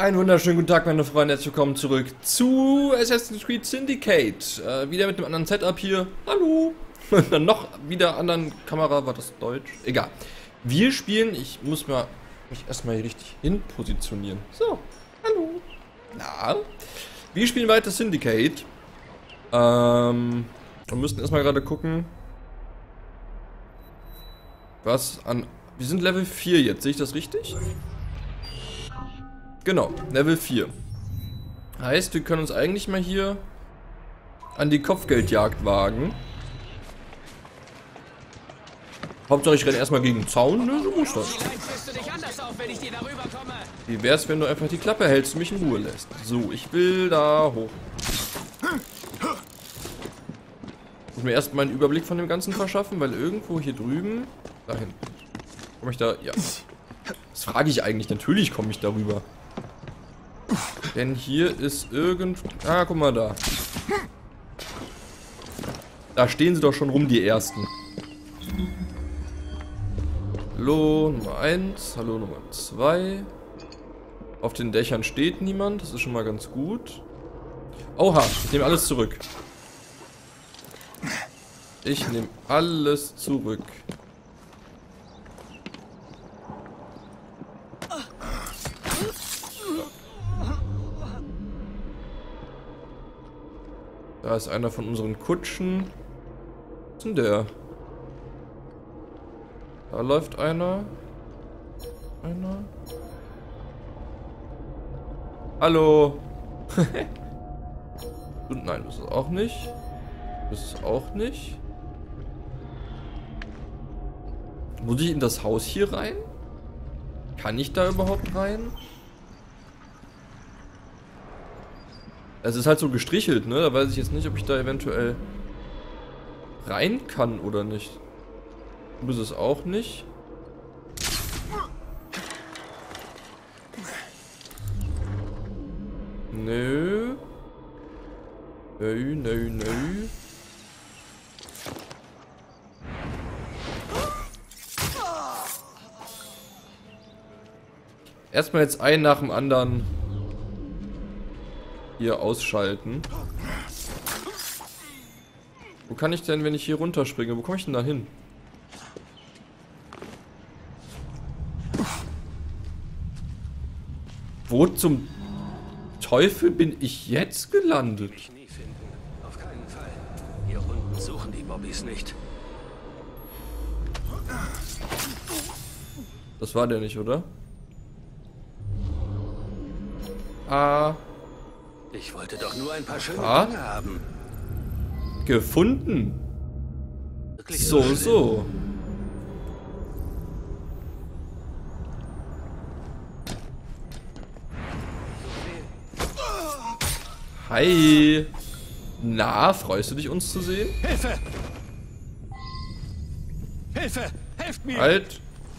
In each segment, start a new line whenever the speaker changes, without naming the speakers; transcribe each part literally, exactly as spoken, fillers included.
Einen wunderschönen guten Tag, meine Freunde, herzlich willkommen zurück zu Assassin's Creed Syndicate. Äh, wieder mit einem anderen Setup hier. Hallo. Und dann noch wieder anderen Kamera, war das Deutsch? Egal. Wir spielen, ich muss mal mich erstmal hier richtig hin positionieren. So, hallo. Na, wir spielen weiter Syndicate. Ähm, wir müssten erstmal gerade gucken, was an... Wir sind Level vier jetzt, sehe ich das richtig? Genau, Level vier. Heißt, wir können uns eigentlich mal hier an die Kopfgeldjagd wagen. Hauptsache ich renne erstmal gegen den Zaun, ne? So muss das. Wie wär's, wenn du einfach die Klappe hältst und mich in Ruhe lässt? So, ich will da hoch. Ich muss mir erstmal einen Überblick von dem Ganzen verschaffen, weil irgendwo hier drüben... Da hinten. Komme ich da... Ja. Das frage ich eigentlich. Natürlich komme ich darüber. Denn hier ist irgend... Ah, guck mal da. Da stehen sie doch schon rum, die Ersten. Hallo, Nummer eins. Hallo, Nummer zwei. Auf den Dächern steht niemand. Das ist schon mal ganz gut. Oha, ich nehme alles zurück. Ich nehme alles zurück. Da ist einer von unseren Kutschen. Was ist denn der? Da läuft einer. Einer. Hallo. Und nein, das ist auch nicht. Das ist auch nicht. Muss ich in das Haus hier rein? Kann ich da überhaupt rein? Es ist halt so gestrichelt, ne? Da weiß ich jetzt nicht, ob ich da eventuell rein kann oder nicht. Du bist es auch nicht. Nö. Nö, nö, nö. Erstmal jetzt einen nach dem anderen hier ausschalten. Wo kann ich denn, wenn ich hier runterspringe? Wo komme ich denn da hin? Wo zum Teufel bin ich jetzt gelandet?
Mich nie finden. Auf keinen Fall. Hier unten suchen die Bobbys nicht.
Das war der nicht, oder? Ah.
Ich wollte doch nur ein paar schöne
Ah.
Dinge haben.
Gefunden.
Wirklich
So,
schlimm?
so. Hi. Na, freust du dich, uns zu sehen?
Hilfe! Hilfe! Helft mir!
Halt.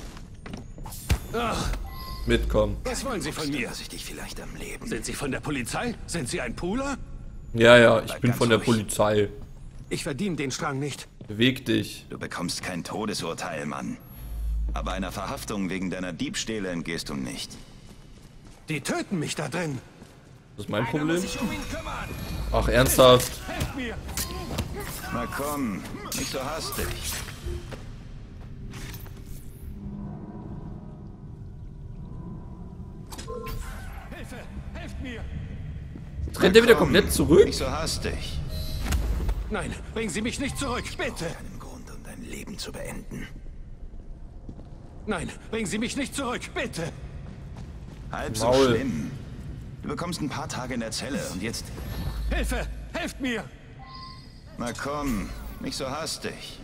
Ach,
Mitkommen.
was wollen Sie von mir?
Lass ich dich vielleicht am Leben.
Sind Sie von der Polizei? Sind Sie ein Pooler?
Ja, ja, ich
Bleib
bin
ganz
von der
ruhig.
Polizei.
Ich verdiene den Strang nicht.
Beweg dich.
Du bekommst kein Todesurteil, Mann. Aber einer Verhaftung wegen deiner Diebstähle entgehst du nicht.
Die töten mich da drin.
Das ist mein Problem.
um ihn kümmern.
Ach, ernsthaft?
Helft mir!
Na komm, nicht so hastig.
Hilfe! Helft mir!
Rennt der wieder
Komm,
komplett zurück?
Nicht so hastig.
Nein, bringen Sie mich nicht zurück, bitte!
Keinen Grund, um dein Leben zu beenden.
Nein, bringen Sie mich nicht zurück, bitte!
Halb so
Maul.
schlimm. Du bekommst ein paar Tage in der Zelle und jetzt...
Hilfe! Helft mir!
Na komm, nicht so hastig.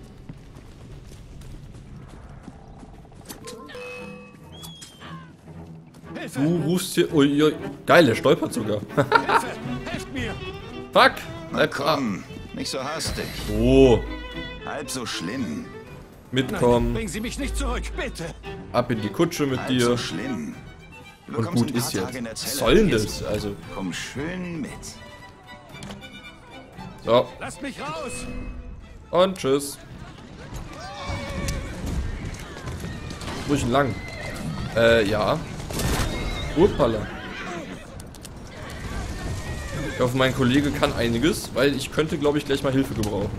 Hilfe!
Du rufst hier... Ui, ui. Geil, der stolpert sogar.
Hilfe! Helft mir!
Fuck.
Na
Bleib dran.
komm, nicht so hastig.
Oh.
Halb so schlimm.
Nein,
Mitkommen.
bringen Sie mich nicht zurück, bitte!
Ab in die Kutsche mit
Halb
dir.
so schlimm. Du
Und
bekommst
gut
ein paar
ist jetzt.
Tage in der
Was
Zelle
soll denn
und jetzt
das? Also...
Komm schön mit.
So.
Lasst mich raus!
Und tschüss. Wo ist denn lang? Äh, ja. Urpala. Ich hoffe, mein Kollege kann einiges, weil ich könnte, glaube ich, gleich mal Hilfe gebrauchen.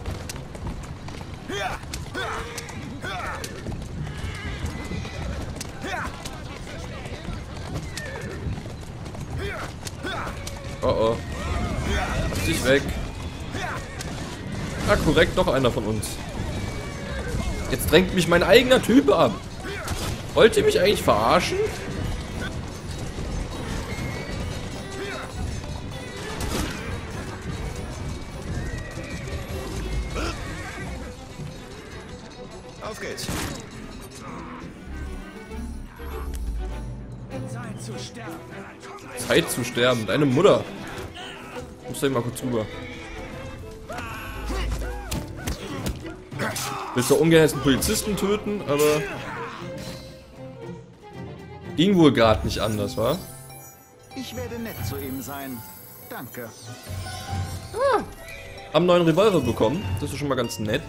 Oh oh. Lass dich weg. Ah, korrekt, doch einer von uns. Jetzt drängt mich mein eigener Typ ab. Wollt ihr mich eigentlich verarschen?
Auf geht's.
Zeit zu sterben.
Zeit zu sterben. Deine Mutter. Ich muss da mal kurz rüber. Willst du ungern jetzt einen Polizisten töten, aber ging wohl gerade nicht anders, wa?
Ich werde nett zu ihm sein. Danke.
Ah, haben einen neuen Revolver bekommen. Das ist schon mal ganz nett.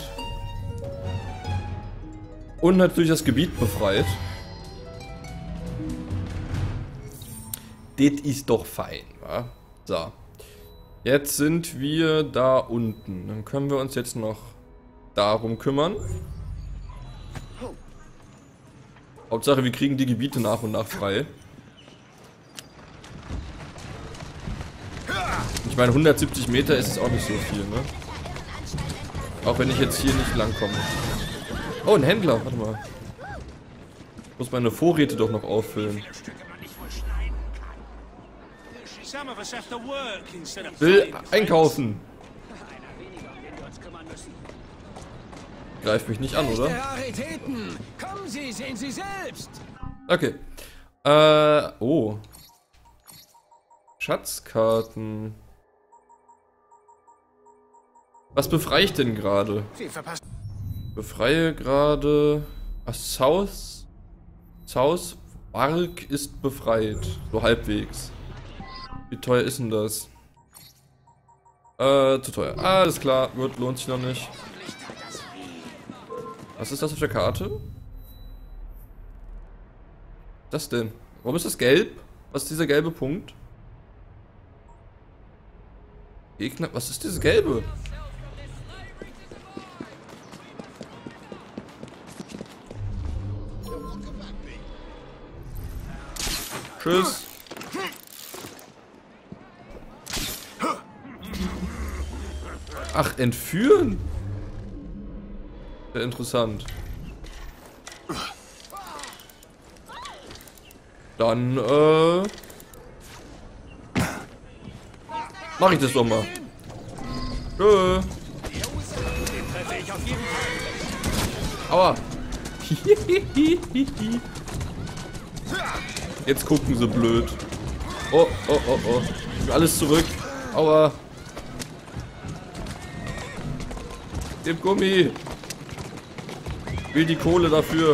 Und natürlich das Gebiet befreit. Das ist doch fein, wa? So. Jetzt sind wir da unten. Dann können wir uns jetzt noch darum kümmern. Hauptsache, wir kriegen die Gebiete nach und nach frei. Ich meine, hundertsiebzig Meter ist es auch nicht so viel, ne? Auch wenn ich jetzt hier nicht lang komme. Oh, ein Händler, warte mal. Ich muss meine Vorräte doch noch auffüllen. Will einkaufen. Greift mich nicht an, oder?
Kommen Sie, sehen Sie selbst.
Okay. Äh, oh. Schatzkarten. Was befreie ich denn gerade? Befreie gerade... Ach, South... South Park ist befreit. So halbwegs. Wie teuer ist denn das? Äh, zu teuer. Alles klar, wird, lohnt sich noch nicht. Was ist das auf der Karte? Was ist das denn? Warum ist das gelb? Was ist dieser gelbe Punkt? Gegner, was ist dieses gelbe? Tschüss. Ach, entführen? Sehr interessant. Dann, äh... mach ich das doch mal. Tschö. Aua. Jetzt gucken sie blöd. Oh, oh, oh, oh. Alles zurück. Aua. Gib Gummi. Ich will die Kohle dafür.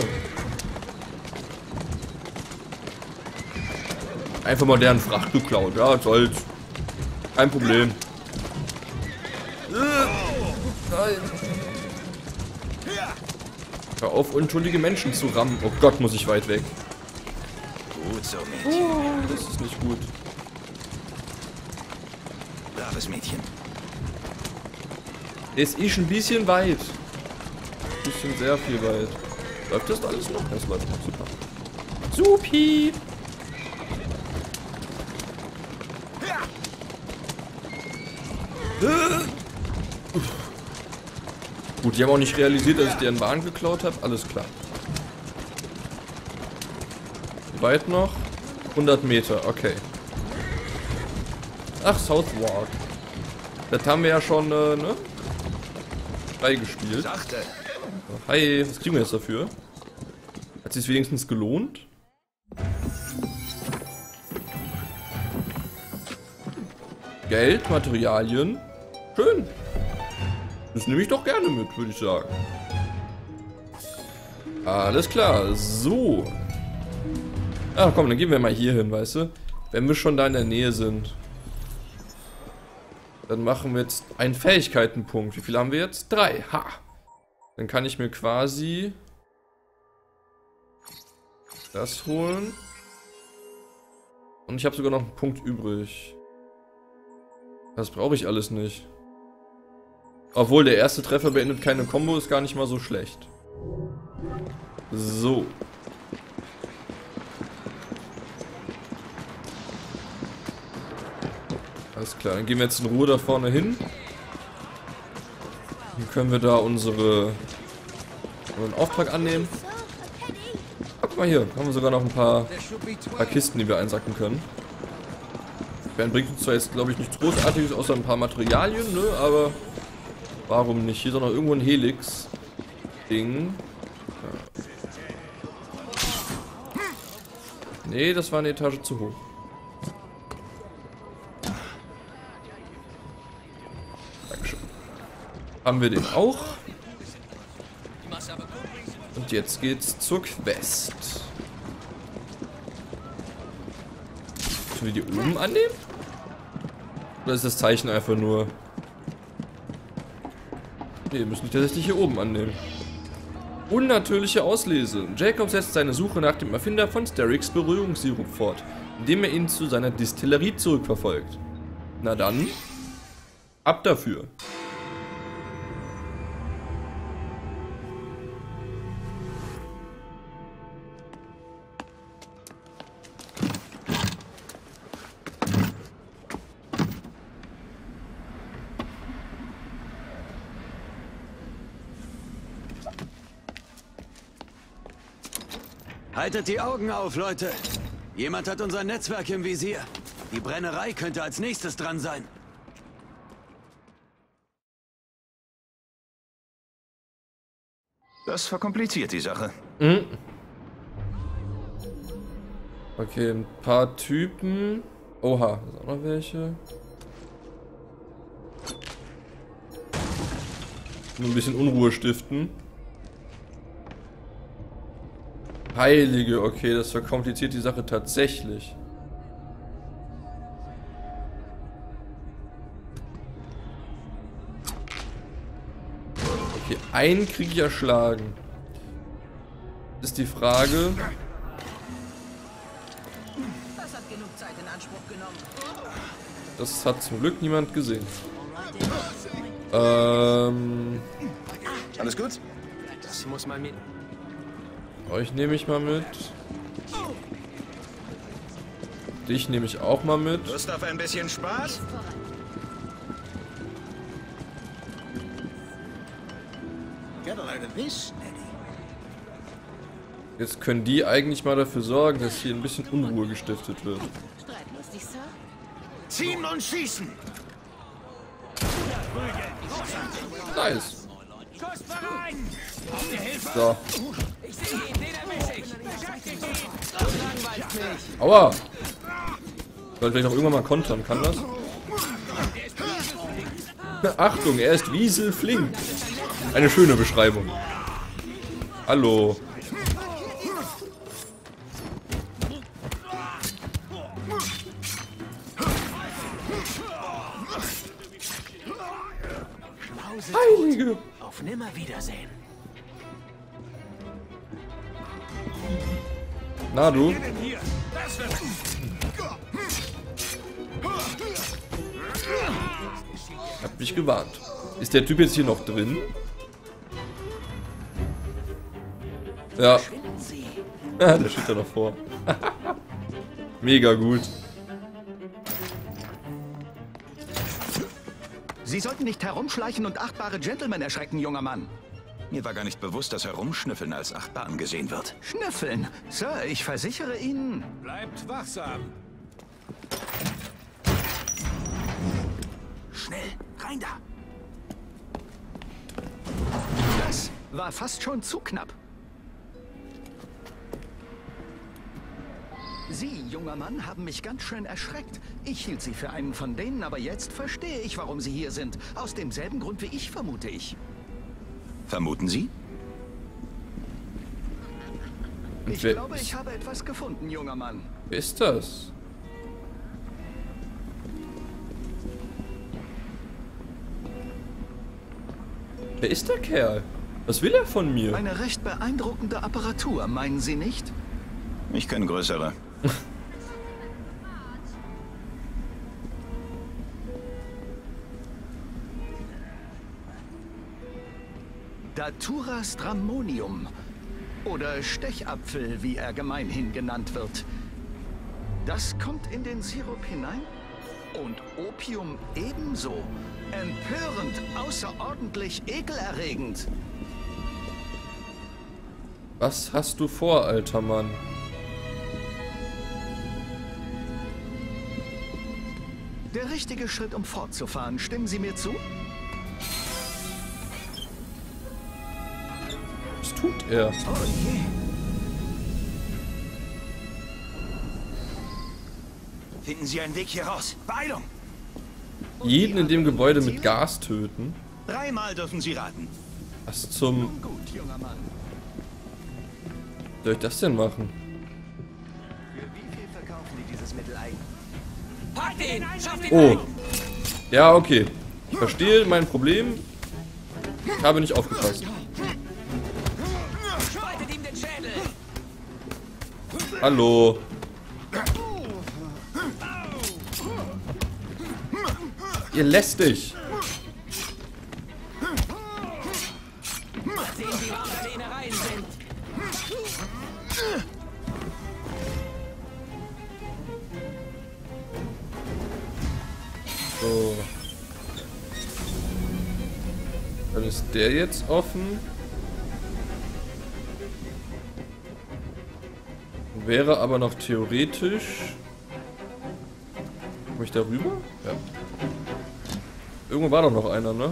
Einfach mal deren Fracht geklaut. Ja, soll's. Kein Problem. Nein. Hör auf, unschuldige Menschen zu rammen. Oh Gott, muss ich weit weg.
Gut so, Mädchen.
Oh, das ist nicht gut.
Braves Mädchen.
Es ist ein bisschen weit. Ein bisschen sehr viel weit. Läuft das alles noch? Das läuft noch super. Supi! Gut, die haben auch nicht realisiert, dass ich deren Bahn geklaut habe. Alles klar. Wie weit noch? hundert Meter, okay. Ach, Southwark. Das haben wir ja schon, äh, ne? Freigespielt.
Sachte.
Hi, was kriegen wir jetzt dafür? Hat sich's wenigstens gelohnt? Geld, Materialien. Schön. Das nehme ich doch gerne mit, würde ich sagen. Alles klar, so. Ach komm, dann gehen wir mal hier hin, weißt du? Wenn wir schon da in der Nähe sind. Dann machen wir jetzt einen Fähigkeitenpunkt. Wie viele haben wir jetzt? Drei. Ha! Dann kann ich mir quasi das holen. Und ich habe sogar noch einen Punkt übrig. Das brauche ich alles nicht. Obwohl, der erste Treffer beendet keine Combo, ist gar nicht mal so schlecht. So. Alles klar, dann gehen wir jetzt in Ruhe da vorne hin. Dann können wir da unsere, unseren Auftrag annehmen. Ah, guck mal hier, haben wir sogar noch ein paar, paar Kisten, die wir einsacken können. Bernd bringt uns zwar jetzt, glaube ich, nichts Großartiges, außer ein paar Materialien, ne, aber warum nicht? Hier ist auch noch irgendwo ein Helix-Ding. Ja. Nee, das war eine Etage zu hoch. Dankeschön. Haben wir den auch. Und jetzt geht's zur Quest. Müssen wir die oben annehmen? Oder ist das Zeichen einfach nur... Ne, wir müssen die tatsächlich hier oben annehmen. Unnatürliche Auslese. Jacob setzt seine Suche nach dem Erfinder von Sterix Beruhigungssirup fort, indem er ihn zu seiner Distillerie zurückverfolgt. Na dann, ab dafür.
Haltet die Augen auf, Leute. Jemand hat unser Netzwerk im Visier. Die Brennerei könnte als nächstes dran sein.
Das verkompliziert die Sache.
Mhm. Okay, ein paar Typen. Oha, da sind auch noch welche. Nur ein bisschen Unruhe stiften. Heilige, okay, das verkompliziert die Sache tatsächlich. Okay, einen kriege ich erschlagen. Ist die Frage.
Das hat genug Zeit in Anspruch genommen.
Das hat zum Glück niemand gesehen. Ähm.
Alles gut? Das muss man mit.
Euch nehme ich mal mit. Dich nehme ich auch mal mit.
Lust auf ein bisschen Spaß?
Jetzt können die eigentlich mal dafür sorgen, dass hier ein bisschen Unruhe gestiftet wird.
Streitlustig, Sir?
Ziehen und schießen!
Nice. So. Aua! Sollte vielleicht auch irgendwann mal kontern, kann das? Achtung, er ist wieselflink. Eine schöne Beschreibung. Hallo. Heilige.
Auf Nimmerwiedersehen.
Na du? Hab mich gewarnt. Ist der Typ jetzt hier noch drin? Ja. Ja, der steht da noch vor. Mega gut.
Sie sollten nicht herumschleichen und achtbare Gentlemen erschrecken, junger Mann.
Mir war gar nicht bewusst, dass Herumschnüffeln als achtbar angesehen wird.
Schnüffeln? Sir, ich versichere Ihnen...
Bleibt wachsam.
Schnell, rein da!
Das war fast schon zu knapp. Sie, junger Mann, haben mich ganz schön erschreckt. Ich hielt Sie für einen von denen, aber jetzt verstehe ich, warum Sie hier sind. Aus demselben Grund wie ich, vermute ich.
Vermuten Sie?
Ich
wer,
glaube, ich habe etwas gefunden, junger Mann.
wer ist das? Wer ist der Kerl? Was will er von mir?
Eine recht beeindruckende Apparatur, meinen Sie nicht?
Ich kenne größere.
Datura stramonium. Oder Stechapfel, wie er gemeinhin genannt wird. Das kommt in den Sirup hinein? Und Opium ebenso. Empörend, außerordentlich ekelerregend.
Was hast du vor, alter Mann?
Der richtige Schritt, um fortzufahren. Stimmen Sie mir zu?
Was tut er?
Oh je.
Finden Sie einen Weg hier raus. Beeilung!
Jeden in dem Gebäude mit Gas töten?
Dreimal dürfen Sie raten.
Was zum...
Nun gut, junger Mann.
Wie soll ich das denn machen?
Für wie viel verkaufen die dieses Mittel ein?
Halt ihn! Schafft ihn
Oh. Ja, okay. Ich verstehe mein Problem. Ich habe nicht aufgepasst.
Spaltet ihm den Schädel!
Hallo. Ihr lästig.
Sehen Sie, was seine Innereien sind!
So. Dann ist der jetzt offen. Wäre aber noch theoretisch... Komme ich da rüber? Ja. Irgendwo war doch noch einer, ne?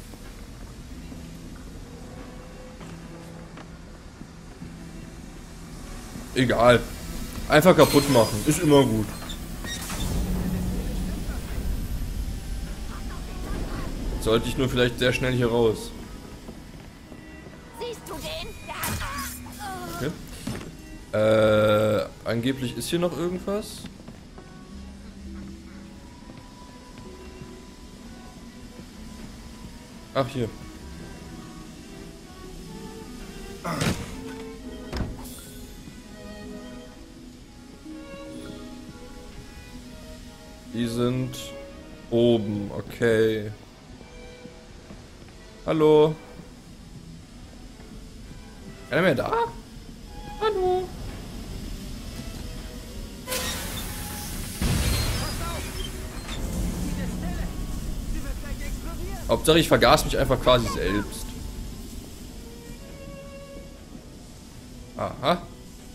Egal. Einfach kaputt machen. Ist immer gut. Sollte ich nur vielleicht sehr schnell hier raus.
Siehst du den? Der hat...
Okay. Äh, angeblich ist hier noch irgendwas. Ach, hier. Die sind oben, okay. Hallo? Keiner mehr da? Hallo? Hauptsache ich vergaß mich einfach quasi selbst. Aha.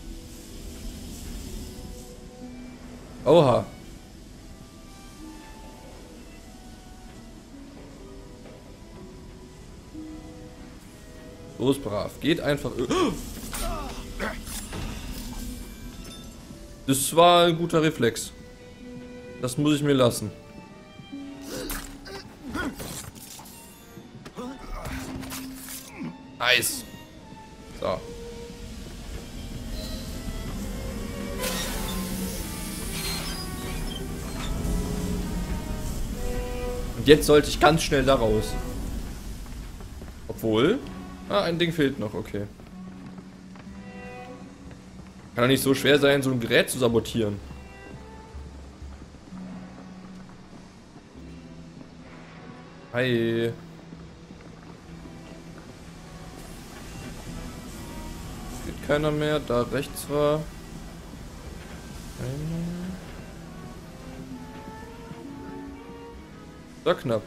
Oha. Los, brav. Geht einfach... Das war ein guter Reflex. Das muss ich mir lassen. Nice. So. Und jetzt sollte ich ganz schnell da raus. Obwohl... Ah, ein Ding fehlt noch, okay. Kann doch nicht so schwer sein, so ein Gerät zu sabotieren. Hi. Geht keiner mehr, da rechts war. Einer. Da knapp.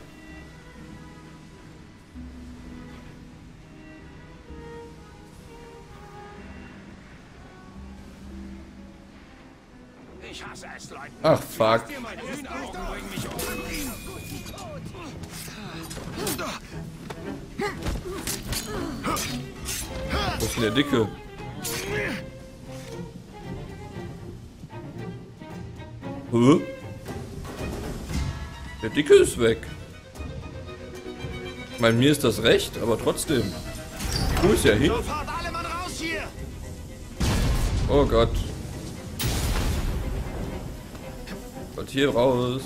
Ich hasse es, Leute.
Ach, fuck. Wo ist denn der Dicke? Hä? Der Dicke ist weg. Ich meine, mir ist das recht, aber trotzdem. Wo ist er hin?
Sofort alle Mann raus hier!
Oh Gott. Gott, hier raus.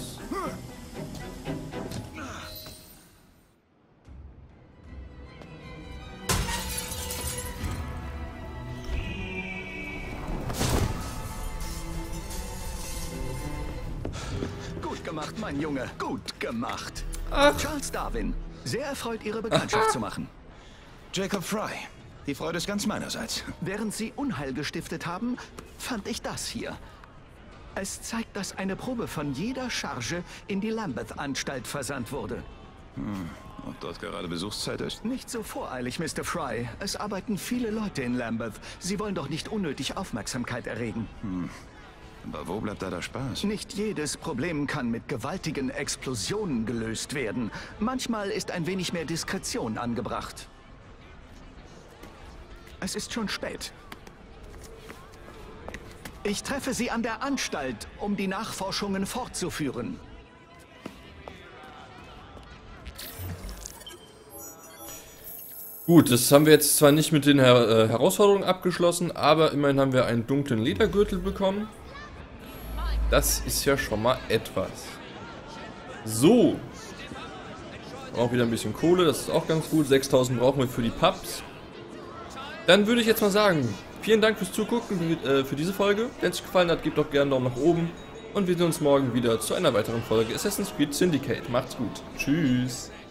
Gut gemacht, mein Junge. Gut gemacht.
Ach.
Charles Darwin. Sehr erfreut, Ihre Bekanntschaft zu machen.
Jacob Fry. Die Freude ist ganz meinerseits.
Während Sie Unheil gestiftet haben, fand ich das hier. Es zeigt, dass eine Probe von jeder Charge in die Lambeth-Anstalt versandt wurde.
Hm. Ob dort gerade Besuchszeit ist?
Nicht so voreilig, Mister Fry. Es arbeiten viele Leute in Lambeth. Sie wollen doch nicht unnötig Aufmerksamkeit erregen.
Hm. Aber wo bleibt da der Spaß?
Nicht jedes Problem kann mit gewaltigen Explosionen gelöst werden. Manchmal ist ein wenig mehr Diskretion angebracht. Es ist schon spät. Ich treffe Sie an der Anstalt, um die Nachforschungen fortzuführen.
Gut, das haben wir jetzt zwar nicht mit den Her äh, Herausforderungen abgeschlossen, aber immerhin haben wir einen dunklen Ledergürtel bekommen. Das ist ja schon mal etwas. So. Auch wieder ein bisschen Kohle, das ist auch ganz gut. sechstausend brauchen wir für die Pubs. Dann würde ich jetzt mal sagen, vielen Dank fürs Zugucken äh, für diese Folge. Wenn es euch gefallen hat, gebt doch gerne einen Daumen nach oben. Und wir sehen uns morgen wieder zu einer weiteren Folge Assassin's Creed Syndicate. Macht's gut. Tschüss.